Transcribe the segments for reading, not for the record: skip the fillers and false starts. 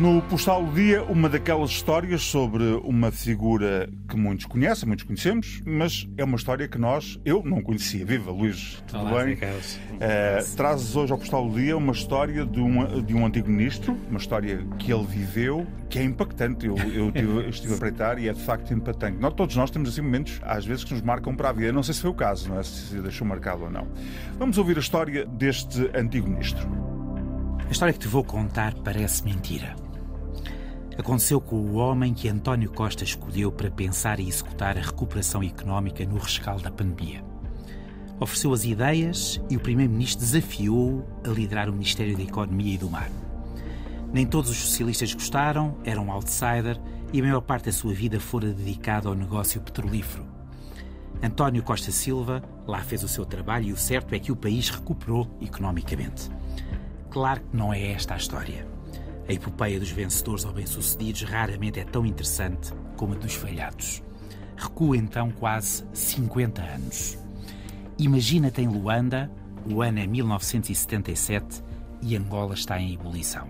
No Postal do Dia, uma daquelas histórias sobre uma figura que muitos conhecem, muitos conhecemos, mas é uma história que eu não conhecia. Viva, Luís, tudo bem? Trazes hoje ao Postal do Dia uma história de um antigo ministro, uma história que ele viveu, que é impactante. Eu estive a espreitar e é de facto impactante. Todos nós temos assim momentos, às vezes, que nos marcam para a vida. Eu não sei se foi o caso, não é? Se deixou marcado ou não. Vamos ouvir a história deste antigo ministro. A história que te vou contar parece mentira. Aconteceu com o homem que António Costa escolheu para pensar e executar a recuperação económica no rescaldo da pandemia. Ofereceu as ideias e o primeiro-ministro desafiou-o a liderar o Ministério da Economia e do Mar. Nem todos os socialistas gostaram, era um outsider e a maior parte da sua vida fora dedicada ao negócio petrolífero. António Costa Silva lá fez o seu trabalho e o certo é que o país recuperou economicamente. Claro que não é esta a história. A epopeia dos vencedores ou bem-sucedidos raramente é tão interessante como a dos falhados. Recua então quase 50 anos. Imagina-te em Luanda, o ano é 1977 e Angola está em ebulição.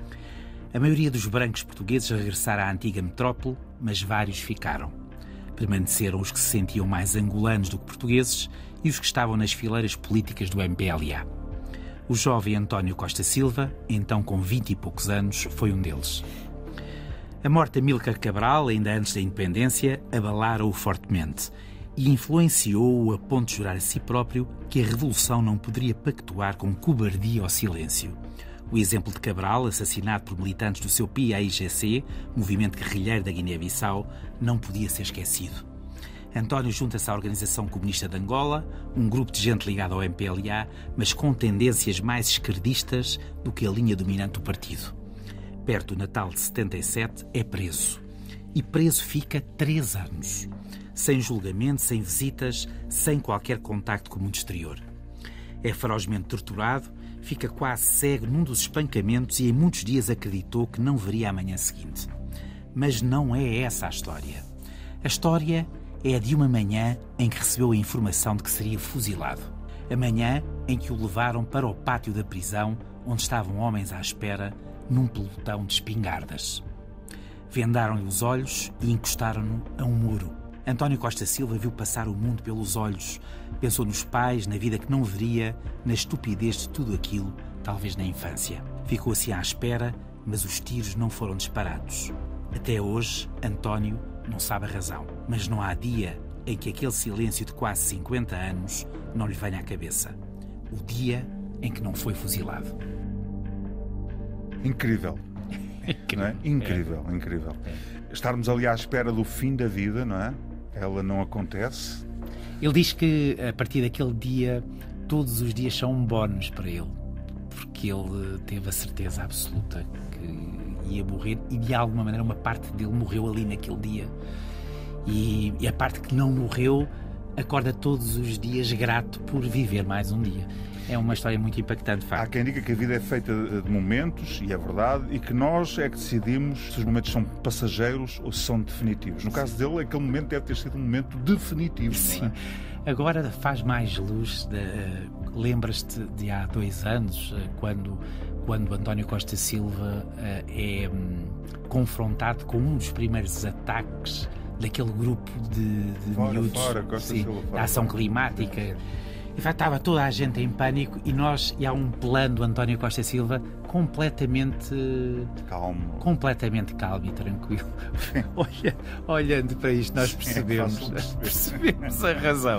A maioria dos brancos portugueses regressaram à antiga metrópole, mas vários ficaram. Permaneceram os que se sentiam mais angolanos do que portugueses e os que estavam nas fileiras políticas do MPLA. O jovem António Costa Silva, então com 20 e poucos anos, foi um deles. A morte de Amílcar Cabral, ainda antes da independência, abalara-o fortemente e influenciou-o a ponto de jurar a si próprio que a revolução não poderia pactuar com cobardia ou silêncio. O exemplo de Cabral, assassinado por militantes do seu PAIGC, movimento guerrilheiro da Guiné-Bissau, não podia ser esquecido. António junta-se à Organização Comunista de Angola, um grupo de gente ligado ao MPLA, mas com tendências mais esquerdistas do que a linha dominante do partido. Perto do Natal de 77, é preso. E preso fica 3 anos. Sem julgamento, sem visitas, sem qualquer contacto com o mundo exterior. É ferozmente torturado, fica quase cego num dos espancamentos e em muitos dias acreditou que não veria a manhã seguinte. Mas não é essa a história. A história é a de uma manhã em que recebeu a informação de que seria fuzilado. A manhã em que o levaram para o pátio da prisão, onde estavam homens à espera, num pelotão de espingardas. Vendaram-lhe os olhos e encostaram-no a um muro. António Costa Silva viu passar o mundo pelos olhos. Pensou nos pais, na vida que não veria, na estupidez de tudo aquilo, talvez na infância. Ficou assim à espera, mas os tiros não foram disparados. Até hoje, António não sabe a razão, mas não há dia em que aquele silêncio de quase 50 anos não lhe venha à cabeça. O dia em que não foi fuzilado. Incrível. Não é? Incrível, incrível. Estarmos ali à espera do fim da vida, não é? Ela não acontece. Ele diz que a partir daquele dia, todos os dias são um bónus para ele, porque ele teve a certeza absoluta que ia morrer e de alguma maneira uma parte dele morreu ali naquele dia e a parte que não morreu acorda todos os dias grato por viver mais um dia. É uma história muito impactante, de facto. Há quem diga que a vida é feita de momentos, e é verdade, e que nós é que decidimos se os momentos são passageiros ou se são definitivos. No caso dele, aquele momento deve ter sido um momento definitivo. Sim. Não é? Agora faz mais luz. Lembras-te de há 2 anos, quando António Costa Silva é confrontado com um dos primeiros ataques daquele grupo de miúdos da ação climática. E estava toda a gente em pânico e há um plano do António Costa Silva completamente calmo e tranquilo. Olhando para isto, nós percebemos a razão.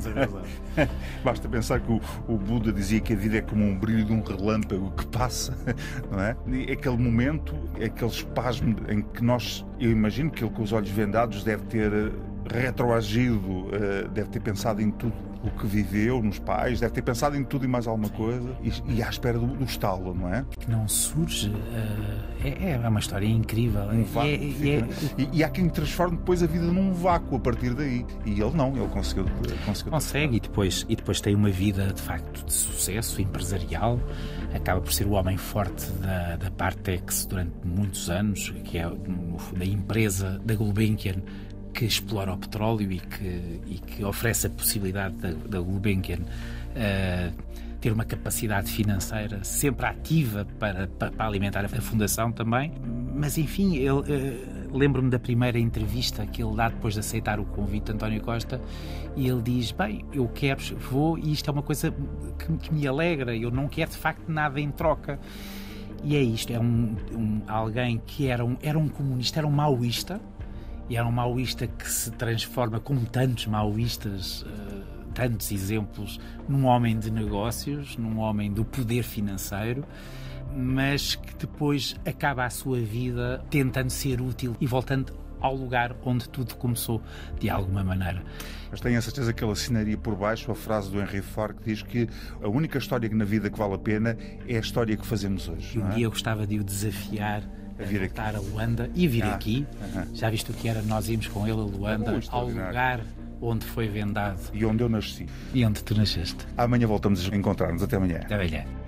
Basta pensar que o Buda dizia que a vida é como um brilho de um relâmpago que passa, não é? E aquele momento, aquele espasmo em que eu imagino que ele com os olhos vendados deve ter retroagido, deve ter pensado em tudo o que viveu, nos pais, deve ter pensado em tudo e mais alguma coisa e à espera do estalo, não é? Que não surge, é uma história incrível. E há quem transforme depois a vida num vácuo a partir daí. E ele não, ele conseguiu. Consegue, e depois tem uma vida de facto de sucesso empresarial, acaba por ser o homem forte da Partex durante muitos anos, que é da empresa da Gulbenkian, que explora o petróleo e que oferece a possibilidade da Gulbenkian ter uma capacidade financeira sempre ativa para alimentar a fundação também. Mas, enfim, lembro-me da primeira entrevista que ele dá depois de aceitar o convite de António Costa, e ele diz, bem, eu quero, vou, e isto é uma coisa que me alegra, eu não quero de facto nada em troca. E é isto, é alguém que era um comunista, era um maoísta, e era um maoísta que se transforma, como tantos maoístas, tantos exemplos, num homem de negócios, num homem do poder financeiro, mas que depois acaba a sua vida tentando ser útil e voltando ao lugar onde tudo começou, de alguma maneira. Mas tenho a certeza que ele assinaria por baixo a frase do Henry Ford, que diz que a única história na vida que vale a pena é a história que fazemos hoje. E um dia eu gostava de o desafiar a voltar a Luanda e vir aqui. Já viste o que era? Nós íamos com ele a Luanda, ao lugar onde foi vendado. E onde eu nasci. E onde tu nasceste. Amanhã voltamos a encontrar-nos. Até amanhã. Até amanhã.